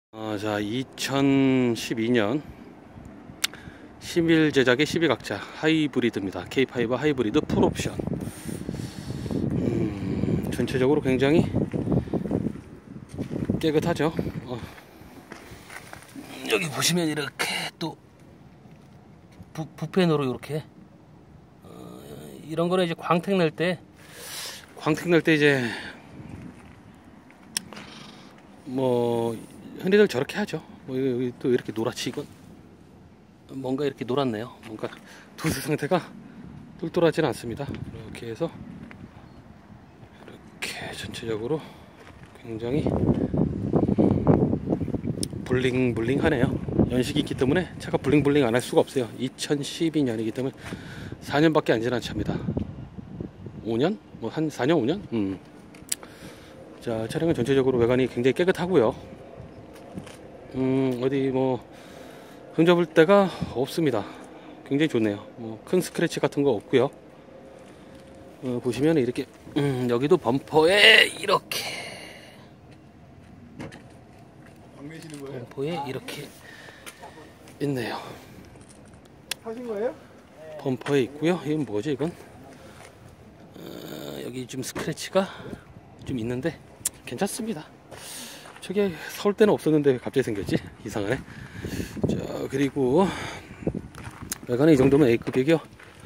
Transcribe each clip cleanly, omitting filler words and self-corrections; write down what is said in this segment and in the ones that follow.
자, 2012년 11 제작의 12각자 하이브리드입니다. K5 하이브리드 풀옵션. 전체적으로 굉장히 깨끗하죠. 여기 보시면 이렇게 또 부펜으로 이렇게 이런 거는 이제 광택 낼 때 이제 뭐 흔히들 저렇게 하죠. 뭐 여기 또 이렇게 노랗지. 이건 뭔가 이렇게 노랗네요. 뭔가 도수 상태가 똘똘하지는 않습니다. 이렇게 해서 이렇게 전체적으로 굉장히 블링블링 하네요. 연식이 있기 때문에 차가 블링블링 안 할 수가 없어요. 2012년이기 때문에 4년밖에 안 지난 차입니다. 5년? 뭐 한 4년 5년? 자, 차량은 전체적으로 외관이 굉장히 깨끗하고요. 어디 뭐 흠잡을 데가 없습니다. 굉장히 좋네요. 뭐 큰 스크래치 같은 거 없고요. 보시면 이렇게 여기도 범퍼에 이렇게 범퍼에 이렇게 있네요. 하신 거예요? 범퍼에 있고요. 이건 뭐지 이건? 여기 좀 스크래치가 좀 있는데 괜찮습니다. 저게 서울 때는 없었는데 왜 갑자기 생겼지? 이상하네. 자, 그리고 외관이 이 정도면 A급이고요.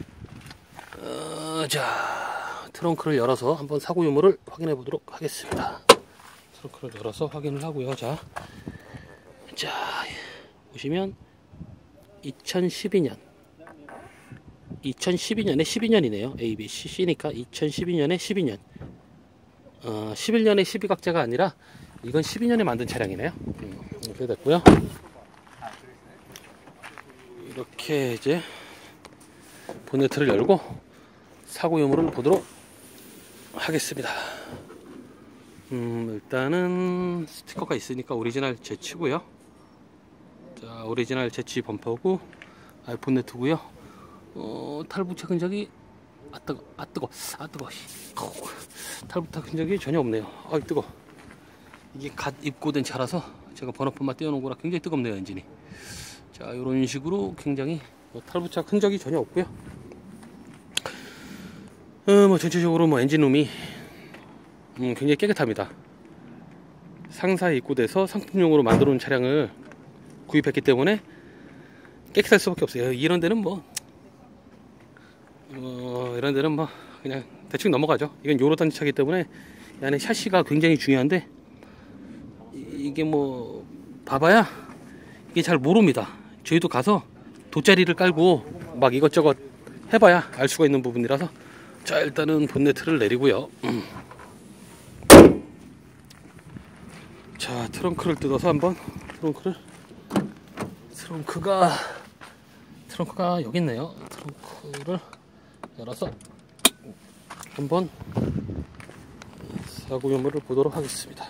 자, 트렁크를 열어서 한번 사고 유무를 확인해 보도록 하겠습니다. 트렁크를 열어서 확인을 하고요. 자, 보시면 2012년에 12년이네요. A, B, C니까 2012년에 12년. 11년에 12각자가 아니라 이건 12년에 만든 차량이네요. 이렇게 됐고요. 이렇게 이제 보네트를 열고 사고 유무를 보도록 하겠습니다. 일단은 스티커가 있으니까 오리지널 제치고요. 자, 오리지널 제치 범퍼고 보네트고요. 탈부착 흔적이 뜨거. 탈부착 흔적이 전혀 없네요. 뜨거. 이게 갓 입고된 차라서 제가 번호판만 떼어놓은 거라 굉장히 뜨겁네요, 엔진이. 자, 이런 식으로 굉장히 탈부착 흔적이 전혀 없고요. 뭐 전체적으로 뭐 엔진룸이 굉장히 깨끗합니다. 상사에 입고돼서 상품용으로 만들어 놓은 차량을 구입했기 때문에 깨끗할 수밖에 없어요. 이런 데는 뭐 그냥 대충 넘어가죠. 이건 요로단 차이기 때문에 이 안에 샤시가 굉장히 중요한데 이게 뭐 봐봐야 이게 잘 모릅니다. 저희도 가서 돗자리를 깔고 막 이것저것 해봐야 알 수가 있는 부분이라서. 자, 일단은 본네트를 내리고요. 자, 트렁크를 뜯어서 한번 트렁크가 여기 있네요. 트렁크를 열어서 한번 사고 유무를 보도록 하겠습니다.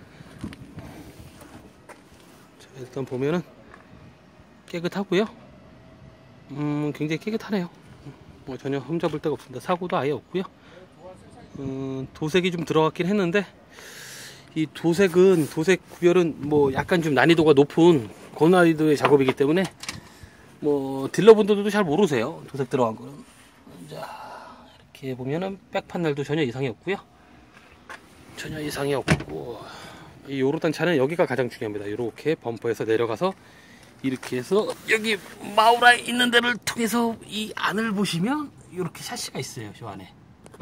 자, 일단 보면은 깨끗하고요. 굉장히 깨끗하네요. 뭐 전혀 흠잡을 데가 없습니다. 사고도 아예 없고요. 도색이 좀 들어갔긴 했는데 이 도색 구별은 뭐 약간 좀 난이도가 높은 고난이도의 작업이기 때문에 뭐 딜러분들도 잘 모르세요. 도색 들어간 거는. 자, 이렇게 보면은 백 판넬도 전혀 이상이 없고요. 이 요로단 차는 여기가 가장 중요합니다. 이렇게 범퍼에서 내려가서 이렇게 해서 여기 마우라 있는 데를 통해서 이 안을 보시면 이렇게 샤시가 있어요. 저 안에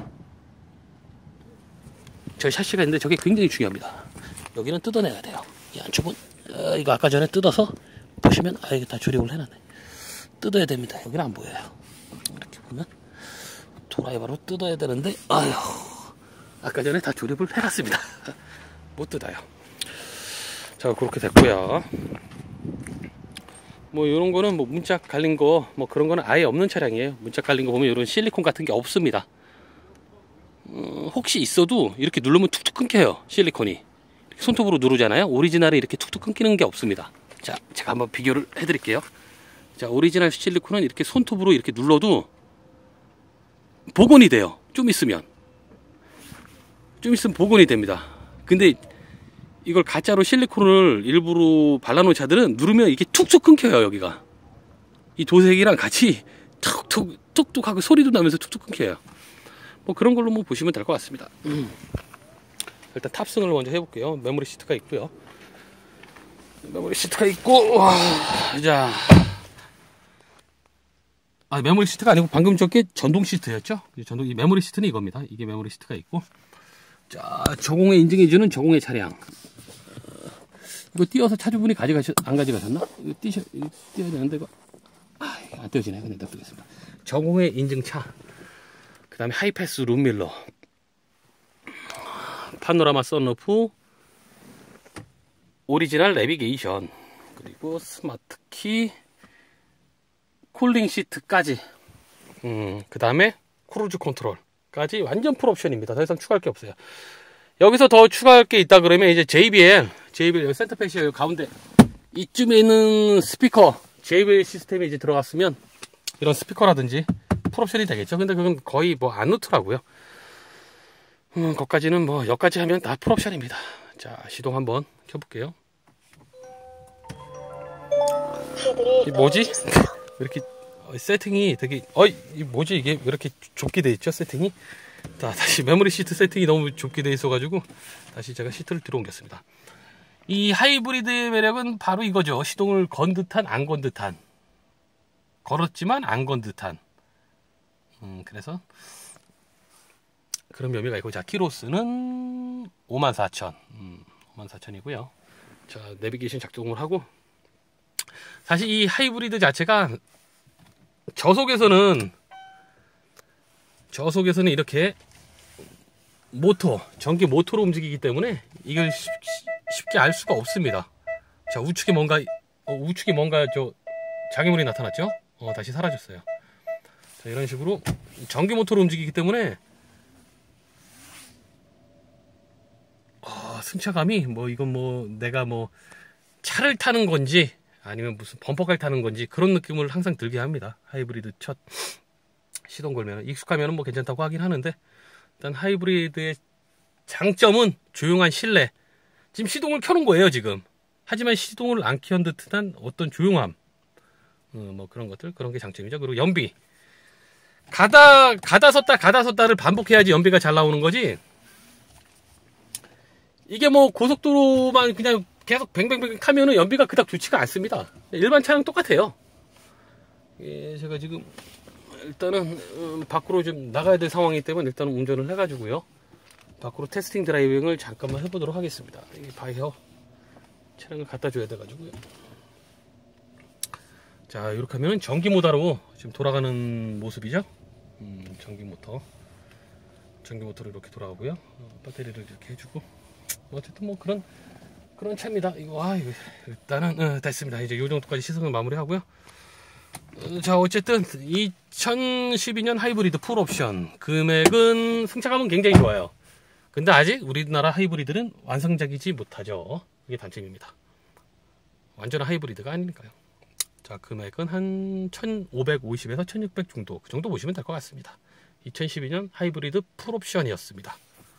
저 샤시가 있는데 저게 굉장히 중요합니다. 여기는 뜯어내야 돼요. 이 안쪽은 이거 아까 전에 뜯어서 보시면 이게 다 조립을 해놨네. 뜯어야 됩니다. 여기는 안 보여요. 이렇게 보면 드라이버로 뜯어야 되는데 아까 전에 다 조립을 해놨습니다. 못 뜯어요. 자, 그렇게 됐고요. 뭐 요런 거는 뭐 문짝 갈린 거 뭐 그런 거는 아예 없는 차량이에요. 문짝 갈린 거 보면 이런 실리콘 같은 게 없습니다. 혹시 있어도 이렇게 누르면 툭툭 끊겨요. 실리콘이 손톱으로 누르잖아요. 오리지널에 이렇게 툭툭 끊기는 게 없습니다. 자, 제가 한번 비교를 해드릴게요. 자, 오리지널 실리콘은 이렇게 손톱으로 이렇게 눌러도 복원이 돼요. 좀 있으면 복원이 됩니다. 근데 이걸 가짜로 실리콘을 일부러 발라놓은 차들은 누르면 이게 툭툭 끊겨요. 여기가 이 도색이랑 같이 툭툭 하고 소리도 나면서 툭툭 끊겨요. 뭐 그런 걸로 뭐 보시면 될 것 같습니다. 일단 탑승을 먼저 해볼게요. 메모리 시트가 있고요. 메모리 시트가 있고, 와, 자, 메모리 시트가 아니고 방금 저게 전동 시트였죠? 이 메모리 시트는 이겁니다. 이게 메모리 시트가 있고, 자, 저공해 인증해주는 저공해 차량. 이거 띄어서 차주분이 안 가져가셨나? 이거 띄어야 되는데, 이거. 안 띄어지네. 그냥 냅두겠습니다. 저공해 인증차. 그 다음에 하이패스 룸밀러. 파노라마 썬루프. 오리지널 내비게이션. 그리고 스마트 키. 쿨링 시트까지. 그 다음에 크루즈 컨트롤까지 완전 풀옵션입니다. 더 이상 추가할 게 없어요. 여기서 더 추가할 게 있다 그러면 이제 JBL 여기 센터패시아 여기 가운데 이쯤에 있는 스피커 JBL 시스템이 이제 들어갔으면 이런 스피커라든지 풀옵션이 되겠죠. 근데 그건 거의 뭐 안 넣더라고요. 거기까지는 뭐 여기까지 하면 다 풀옵션입니다. 자, 시동 한번 켜볼게요. 이 뭐지? 이렇게 세팅이 되게 이 뭐지 이게 왜 이렇게 좁게 돼 있죠 세팅이. 자, 다시 메모리 시트 세팅이 너무 좁게 돼 있어 가지고 다시 제가 시트를 들어옮겼습니다. 이 하이브리드의 매력은 바로 이거죠. 시동을 건 듯한 안 건 듯한, 걸었지만 안 건 듯한. 그래서 그런 묘미가 있고, 자, 키로수는 54,000. 54,000이고요. 자, 내비게이션 작동을 하고, 사실 이 하이브리드 자체가 저속에서는 이렇게 전기 모터로 움직이기 때문에 이걸 쉽게 알 수가 없습니다. 자, 우측에 뭔가 저 장애물이 나타났죠? 다시 사라졌어요. 자, 이런 식으로 전기 모터로 움직이기 때문에 승차감이 이건 내가 차를 타는 건지 아니면 무슨 범퍼카를 타는 건지 그런 느낌을 항상 들게 합니다. 하이브리드 첫 시동 걸면 익숙하면 괜찮다고 하긴 하는데, 일단 하이브리드의 장점은 조용한 실내. 지금 시동을 켜놓은 거예요 지금. 하지만 시동을 안 켠 듯한 어떤 조용함, 그런 것들, 그런 게 장점이죠. 그리고 연비, 가다 섰다를 반복해야지 연비가 잘 나오는 거지. 이게 고속도로만 그냥 계속 뱅뱅뱅 타면은 연비가 그닥 좋지가 않습니다. 일반 차랑 똑같아요. 예, 제가 지금 일단은 밖으로 좀 나가야 될 상황이기 때문에 일단은 운전을 해가지고요, 밖으로 테스팅 드라이빙을 잠깐만 해보도록 하겠습니다. 이 바이어 차량을 갖다 줘야 돼가지고요. 자, 이렇게 하면 전기 모터로 지금 돌아가는 모습이죠. 전기 모터로 이렇게 돌아가고요. 배터리를 이렇게 해주고, 어쨌든 그런 차입니다. 이거 일단은 됐습니다. 이제 요 정도까지 시승을 마무리하고요. 자, 어쨌든 2012년 하이브리드 풀옵션 금액은, 승차감은 굉장히 좋아요. 근데 아직 우리나라 하이브리드는 완성작이지 못하죠. 그게 단점입니다. 완전한 하이브리드가 아니니까요. 자, 금액은 한 1550에서 1600 정도, 그 정도 보시면 될 것 같습니다. 2012년 하이브리드 풀옵션이었습니다.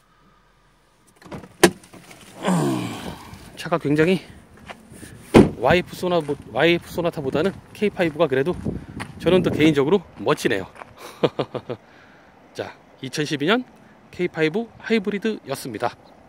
차가 굉장히 YF 소나타보다는 K5가 그래도 저는 또 개인적으로 멋지네요. 자, 2012년 K5 하이브리드였습니다.